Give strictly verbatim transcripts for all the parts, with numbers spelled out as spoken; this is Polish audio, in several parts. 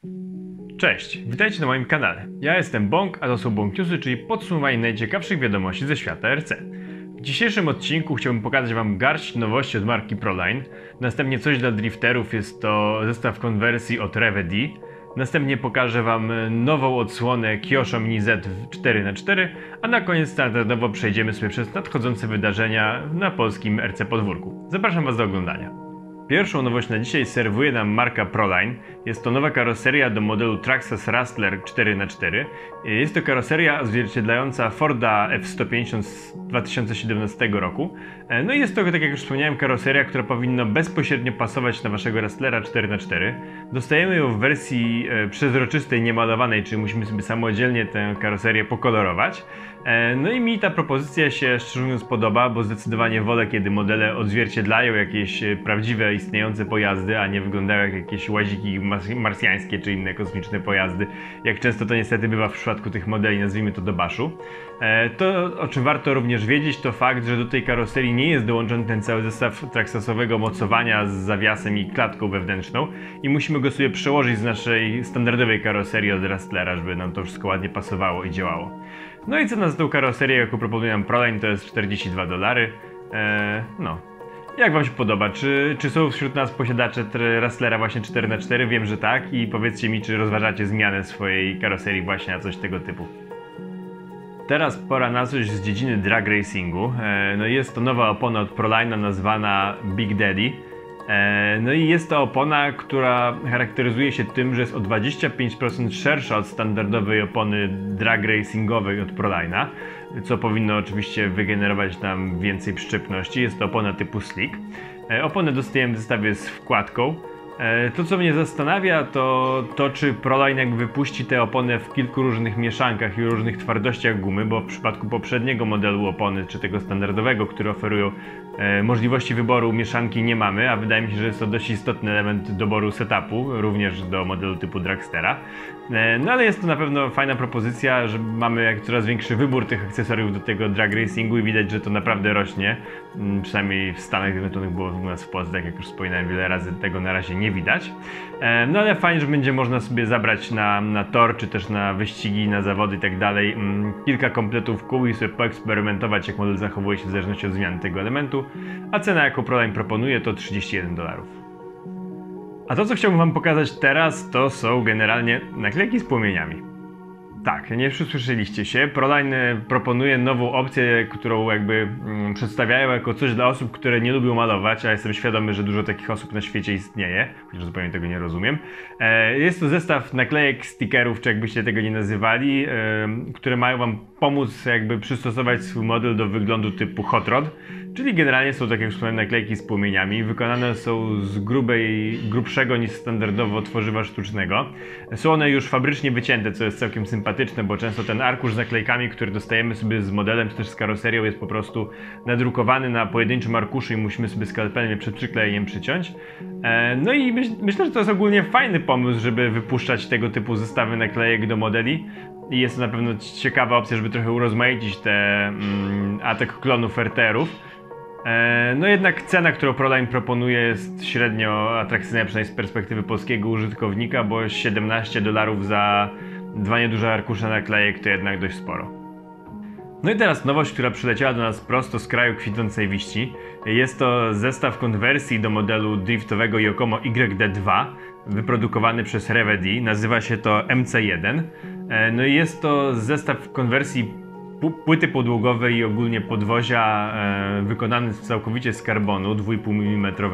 Cześć, witajcie na moim kanale. Ja jestem Bąk, a to są Bąk Newsy, czyli podsumowanie najciekawszych wiadomości ze świata R C. W dzisiejszym odcinku chciałbym pokazać wam garść nowości od marki Proline. Następnie coś dla drifterów, jest to zestaw konwersji od Revedy. Następnie pokażę wam nową odsłonę Kyosho Mini Z cztery na cztery, a na koniec standardowo przejdziemy sobie przez nadchodzące wydarzenia na polskim R C podwórku. Zapraszam was do oglądania. Pierwszą nowość na dzisiaj serwuje nam marka Proline. Jest to nowa karoseria do modelu Traxxas Rustler cztery na cztery. Jest to karoseria odzwierciedlająca Forda F sto pięćdziesiąt z dwa tysiące siedemnastego roku. No i jest to, tak jak już wspomniałem, karoseria, która powinna bezpośrednio pasować na waszego Rustlera cztery na cztery. Dostajemy ją w wersji przezroczystej, niemalowanej, czyli musimy sobie samodzielnie tę karoserię pokolorować. No i mi ta propozycja się szczerze mówiąc podoba, bo zdecydowanie wolę, kiedy modele odzwierciedlają jakieś prawdziwe, istniejące pojazdy, a nie wyglądają jak jakieś łaziki marsjańskie czy inne kosmiczne pojazdy, jak często to niestety bywa w przypadku tych modeli, nazwijmy to do baszu. To, o czym warto również wiedzieć, to fakt, że do tej karoserii nie jest dołączony ten cały zestaw traksasowego mocowania z zawiasem i klatką wewnętrzną i musimy go sobie przełożyć z naszej standardowej karoserii od Rustlera, żeby nam to wszystko ładnie pasowało i działało. No i cena za tą karoserię, jaką proponuje nam Proline, to jest czterdzieści dwa dolary. Eee, no. Jak wam się podoba? Czy, czy są wśród nas posiadacze Rustlera właśnie cztery na cztery? Wiem, że tak. I powiedzcie mi, czy rozważacie zmianę swojej karoserii właśnie na coś tego typu. Teraz pora na coś z dziedziny drag racingu. Eee, no jest to nowa opona od Proline'a nazwana Big Daddy. No i jest to opona, która charakteryzuje się tym, że jest o dwadzieścia pięć procent szersza od standardowej opony drag racingowej od Proline'a, co powinno oczywiście wygenerować nam więcej przyczepności. Jest to opona typu slick. Oponę dostajemy w zestawie z wkładką. To, co mnie zastanawia, to to, czy Proline jakby wypuści tę oponę w kilku różnych mieszankach i różnych twardościach gumy, bo w przypadku poprzedniego modelu opony, czy tego standardowego, który oferują e, możliwości wyboru mieszanki, nie mamy, a wydaje mi się, że jest to dość istotny element doboru setupu, również do modelu typu Dragstera. E, no ale jest to na pewno fajna propozycja, że mamy jak coraz większy wybór tych akcesoriów do tego drag racingu i widać, że to naprawdę rośnie. Mm, przynajmniej w Stanach Zjednoczonych, było u nas w Polsce, tak jak już wspominałem wiele razy, tego na razie nie widać. E, no ale fajnie, że będzie można sobie zabrać na, na tor, czy też na wyścigi, na zawody i tak dalej mm, kilka kompletów kół i sobie poeksperymentować, jak model zachowuje się w zależności od zmiany tego elementu. A cena, jaką Proline proponuje, to trzydzieści jeden dolarów. A to, co chciałbym wam pokazać teraz, to są generalnie naklejki z płomieniami. Tak, nie przysłyszeliście się. Proline proponuje nową opcję, którą jakby mm, przedstawiają jako coś dla osób, które nie lubią malować, a jestem świadomy, że dużo takich osób na świecie istnieje, chociaż zupełnie tego nie rozumiem. E, jest to zestaw naklejek, stickerów, czy jakbyście tego nie nazywali, e, które mają wam pomóc jakby przystosować swój model do wyglądu typu hot rod. Czyli generalnie są, tak jak wspomniałem, naklejki z płomieniami. Wykonane są z grubej, grubszego niż standardowo tworzywa sztucznego. Są one już fabrycznie wycięte, co jest całkiem sympatyczne, bo często ten arkusz z naklejkami, który dostajemy sobie z modelem, czy też z karoserią, jest po prostu nadrukowany na pojedynczym arkuszu i musimy sobie skalpelem je przed przyklejeniem przyciąć. No i myśl, myślę, że to jest ogólnie fajny pomysł, żeby wypuszczać tego typu zestawy naklejek do modeli. I jest to na pewno ciekawa opcja, żeby trochę urozmaicić te mm, atak klonów R T R-ów. No jednak cena, którą Proline proponuje, jest średnio atrakcyjna, przynajmniej z perspektywy polskiego użytkownika, bo siedemnaście dolarów za dwa nieduże arkusze naklejek to jednak dość sporo. No i teraz nowość, która przyleciała do nas prosto z kraju kwitnącej wiści. Jest to zestaw konwersji do modelu driftowego Yokomo Y D dwa, wyprodukowany przez Revedy. Nazywa się to M C jeden. No i jest to zestaw konwersji płyty podłogowej i ogólnie podwozia e, wykonany całkowicie z karbonu dwa i pół milimetra.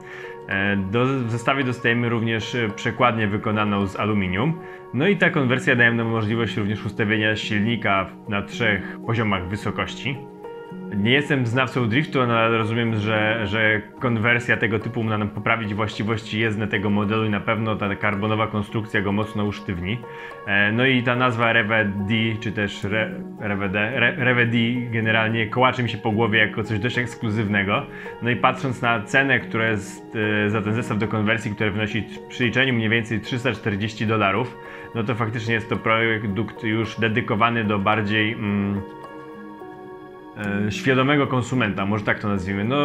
E, do, w zestawie dostajemy również przekładnię wykonaną z aluminium. No i ta konwersja daje nam możliwość również ustawienia silnika na trzech poziomach wysokości. Nie jestem znawcą driftu, no ale rozumiem, że, że konwersja tego typu ma nam poprawić właściwości jezdne tego modelu i na pewno ta karbonowa konstrukcja go mocno usztywni. E, no i ta nazwa Revedy, czy też Re, Revede, Re, Revedy generalnie kołaczy mi się po głowie jako coś dość ekskluzywnego. No i patrząc na cenę, która jest e, za ten zestaw do konwersji, który wynosi w przeliczeniu mniej więcej trzysta czterdzieści dolarów, no to faktycznie jest to produkt już dedykowany do bardziej... Mm, świadomego konsumenta, może tak to nazwijmy. No,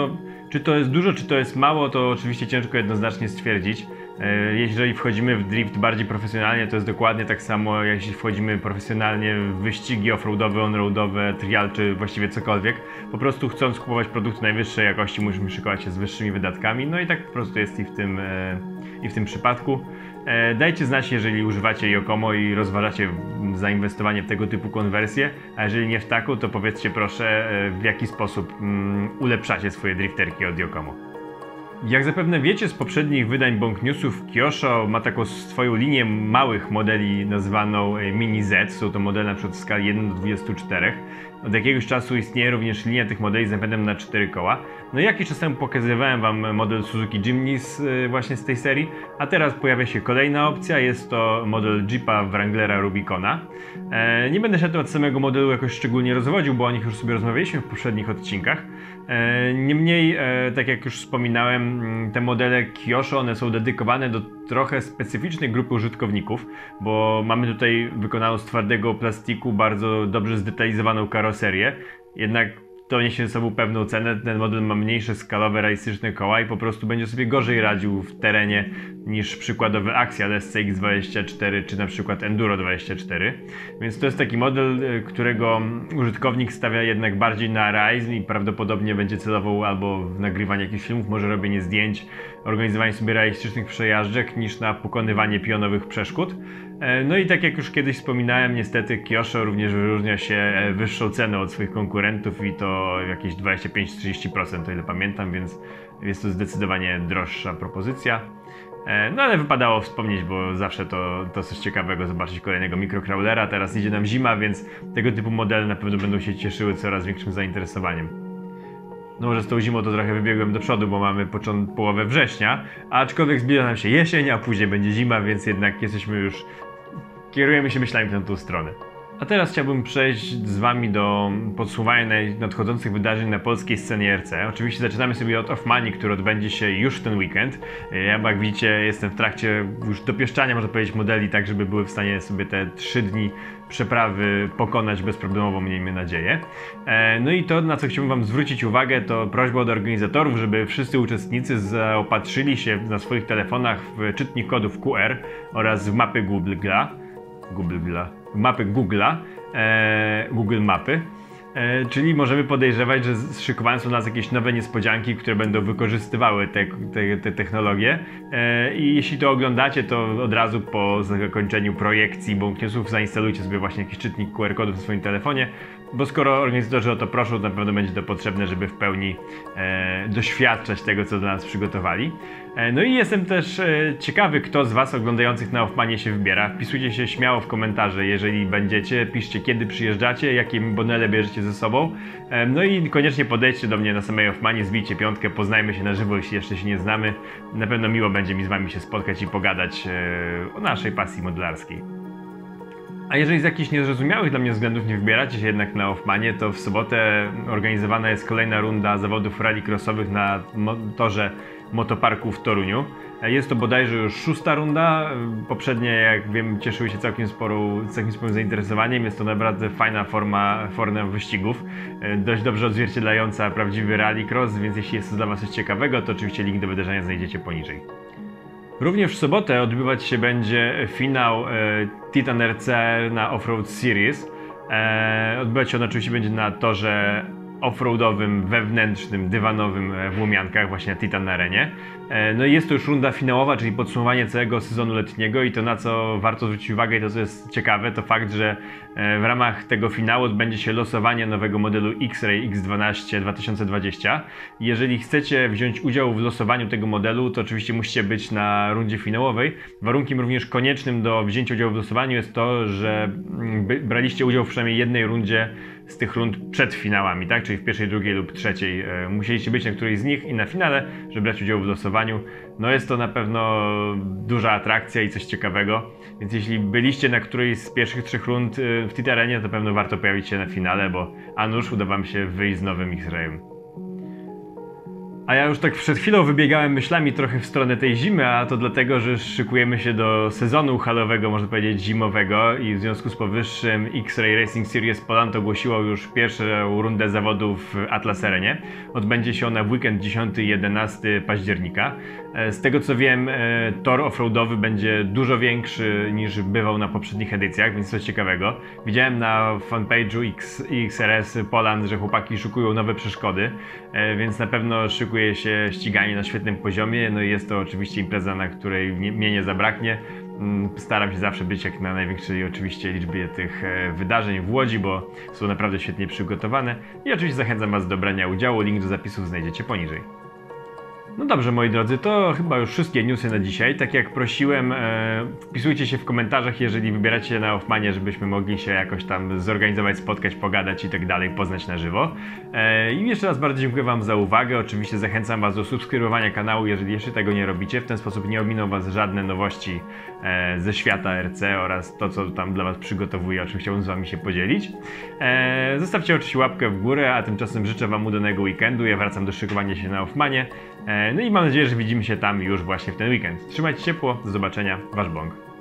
Czy to jest dużo, czy to jest mało, to oczywiście ciężko jednoznacznie stwierdzić. Jeżeli wchodzimy w drift bardziej profesjonalnie, to jest dokładnie tak samo, jak jeśli wchodzimy profesjonalnie w wyścigi offroadowe, onroadowe, trial, czy właściwie cokolwiek. Po prostu chcąc kupować produkty najwyższej jakości, musimy szykować się z wyższymi wydatkami, no i tak po prostu jest i w tym, i w tym przypadku. Dajcie znać, jeżeli używacie Yokomo i rozważacie zainwestowanie w tego typu konwersję, a jeżeli nie w taką, to powiedzcie proszę, w jaki sposób ulepszacie swoje drifterki od Yokomo. Jak zapewne wiecie z poprzednich wydań Bąk Newsów, Kyosho ma taką swoją linię małych modeli nazwaną Mini Z. Są to modele na przykład w skali jeden do dwudziestu czterech. Od jakiegoś czasu istnieje również linia tych modeli z napędem na cztery koła. No i jakiś czas temu pokazywałem wam model Suzuki Jimny z, właśnie z tej serii, a teraz pojawia się kolejna opcja, jest to model Jeepa Wranglera Rubicona. E, nie będę się na temat samego modelu jakoś szczególnie rozwodził, bo o nich już sobie rozmawialiśmy w poprzednich odcinkach. E, niemniej, e, tak jak już wspominałem, te modele Kyosho, one są dedykowane do trochę specyficznej grupy użytkowników, bo mamy tutaj wykonaną z twardego plastiku bardzo dobrze zdetalizowaną karoserię, jednak to niesie ze sobą pewną cenę. Ten model ma mniejsze skalowe realistyczne koła i po prostu będzie sobie gorzej radził w terenie niż przykładowy Axial S C X dwadzieścia cztery czy na przykład Enduro dwadzieścia cztery. Więc to jest taki model, którego użytkownik stawia jednak bardziej na realizm i prawdopodobnie będzie celował albo w nagrywanie jakichś filmów, może robienie zdjęć, organizowanie sobie realistycznych przejażdżek niż na pokonywanie pionowych przeszkód. No i tak jak już kiedyś wspominałem, niestety Kyosho również wyróżnia się wyższą ceną od swoich konkurentów i to jakieś dwadzieścia pięć do trzydziestu procent, o ile pamiętam, więc jest to zdecydowanie droższa propozycja. No ale wypadało wspomnieć, bo zawsze to, to coś ciekawego zobaczyć kolejnego mikrocrawlera. Teraz idzie nam zima, więc tego typu modele na pewno będą się cieszyły coraz większym zainteresowaniem. No może z tą zimą to trochę wybiegłem do przodu, bo mamy począt, połowę września, aczkolwiek zbliża nam się jesień, a później będzie zima, więc jednak jesteśmy już, kierujemy się myślami w tę stronę. A teraz chciałbym przejść z wami do podsumowania nadchodzących wydarzeń na polskiej scenie R C. Oczywiście zaczynamy sobie od Offmanii, który odbędzie się już w ten weekend. Ja, jak widzicie, jestem w trakcie już dopieszczania, można powiedzieć, modeli, tak żeby były w stanie sobie te trzy dni przeprawy pokonać bezproblemowo, miejmy nadzieję. No i to, na co chciałbym wam zwrócić uwagę, to prośba od organizatorów, żeby wszyscy uczestnicy zaopatrzyli się na swoich telefonach w czytnik kodów Q R oraz w mapy Google'a. Google'a. Mapy Google'a, e, Google Mapy, e, czyli możemy podejrzewać, że szykowane są dla nas jakieś nowe niespodzianki, które będą wykorzystywały te, te, te technologie e, i jeśli to oglądacie, to od razu po zakończeniu projekcji Bąk Newsów zainstalujcie sobie właśnie jakiś czytnik Q R kodów na swoim telefonie, bo skoro organizatorzy o to proszą, to na pewno będzie to potrzebne, żeby w pełni e, doświadczać tego, co dla nas przygotowali. E, no i jestem też e, ciekawy, kto z was oglądających na Offmanie się wybiera. Wpisujcie się śmiało w komentarze, jeżeli będziecie, piszcie kiedy przyjeżdżacie, jakie modele bierzecie ze sobą. E, no i koniecznie podejdźcie do mnie na samej Offmanie, zbijcie piątkę, poznajmy się na żywo, jeśli jeszcze się nie znamy. Na pewno miło będzie mi z wami się spotkać i pogadać e, o naszej pasji modelarskiej. A jeżeli z jakichś niezrozumiałych dla mnie względów nie wybieracie się jednak na Offmanie, to w sobotę organizowana jest kolejna runda zawodów rallycrossowych na torze motoparku w Toruniu. Jest to bodajże już szósta runda. Poprzednie, jak wiem, cieszyły się całkiem, sporą, całkiem sporym zainteresowaniem. Jest to naprawdę fajna forma, forma wyścigów, dość dobrze odzwierciedlająca prawdziwy rallycross, więc jeśli jest to dla was coś ciekawego, to oczywiście link do wydarzenia znajdziecie poniżej. Również w sobotę odbywać się będzie finał e, Titan R C na Offroad Series. E, odbywać się on oczywiście będzie na torze offroadowym, wewnętrznym, dywanowym w Łomiankach, właśnie na Titan Arenie. No i jest to już runda finałowa, czyli podsumowanie całego sezonu letniego i to, na co warto zwrócić uwagę i to, co jest ciekawe, to fakt, że w ramach tego finału odbędzie się losowanie nowego modelu X-Ray X dwanaście dwa tysiące dwadzieścia. Jeżeli chcecie wziąć udział w losowaniu tego modelu, to oczywiście musicie być na rundzie finałowej. Warunkiem również koniecznym do wzięcia udziału w losowaniu jest to, że braliście udział w przynajmniej jednej rundzie z tych rund przed finałami, tak? Czyli w pierwszej, drugiej lub trzeciej. E, musieliście być na którejś z nich i na finale, żeby brać udział w losowaniu. No jest to na pewno duża atrakcja i coś ciekawego, więc jeśli byliście na którejś z pierwszych trzech rund w Titarenie, to pewno warto pojawić się na finale, bo a nuż uda wam się wyjść z nowym X-Rayem. A ja już tak przed chwilą wybiegałem myślami trochę w stronę tej zimy, a to dlatego, że szykujemy się do sezonu halowego, można powiedzieć zimowego, i w związku z powyższym X-Ray Racing Series Poland ogłosiło już pierwszą rundę zawodów w Atlas Arenie. Odbędzie się ona w weekend dziesiątego i jedenastego października. Z tego co wiem, tor offroadowy będzie dużo większy niż bywał na poprzednich edycjach, więc coś ciekawego. Widziałem na fanpage'u X, X R S Poland, że chłopaki szykują nowe przeszkody, więc na pewno szykuje się ściganie na świetnym poziomie. No i jest to oczywiście impreza, na której mnie, mnie nie zabraknie. Staram się zawsze być jak na największej oczywiście liczbie tych wydarzeń w Łodzi, bo są naprawdę świetnie przygotowane. I oczywiście zachęcam Was do brania udziału. Link do zapisów znajdziecie poniżej. No dobrze, moi drodzy, to chyba już wszystkie newsy na dzisiaj. Tak jak prosiłem, e, wpisujcie się w komentarzach, jeżeli wybieracie się na Hoffmanie, żebyśmy mogli się jakoś tam zorganizować, spotkać, pogadać i tak dalej, poznać na żywo. E, I jeszcze raz bardzo dziękuję Wam za uwagę. Oczywiście zachęcam Was do subskrybowania kanału, jeżeli jeszcze tego nie robicie. W ten sposób nie ominą Was żadne nowości e, ze świata R C oraz to, co tam dla Was przygotowuję, o czym chciałbym z Wami się podzielić. E, zostawcie oczywiście łapkę w górę, a tymczasem życzę Wam udanego weekendu. Ja wracam do szykowania się na Hoffmanie. No i mam nadzieję, że widzimy się tam już właśnie w ten weekend. Trzymajcie się ciepło, do zobaczenia, Wasz Bąk.